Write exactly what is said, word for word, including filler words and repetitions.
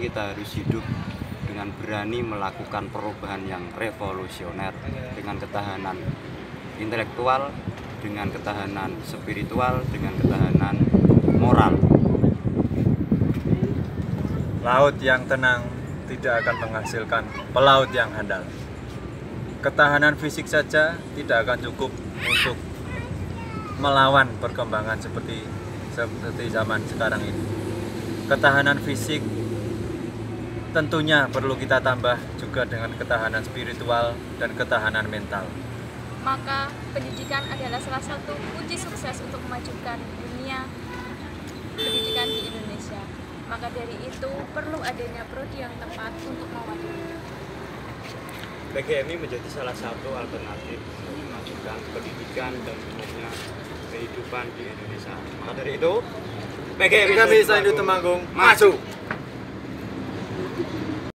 kita harus hidup dengan berani melakukan perubahan yang revolusioner dengan ketahanan intelektual, dengan ketahanan spiritual, dengan ketahanan moral. Laut yang tenang tidak akan menghasilkan pelaut yang handal. Ketahanan fisik saja tidak akan cukup untuk melawan perkembangan seperti seperti zaman sekarang ini. Ketahanan fisik tentunya perlu kita tambah juga dengan ketahanan spiritual dan ketahanan mental. Maka pendidikan adalah salah satu kunci sukses untuk memajukan dunia pendidikan di Indonesia. Maka dari itu perlu adanya prodi yang tepat untuk mewadahi. P G M I menjadi salah satu alternatif untuk memajukan pendidikan dan umumnya kehidupan di Indonesia. Maka dari itu P G M I Kami Saindu Temanggung maju.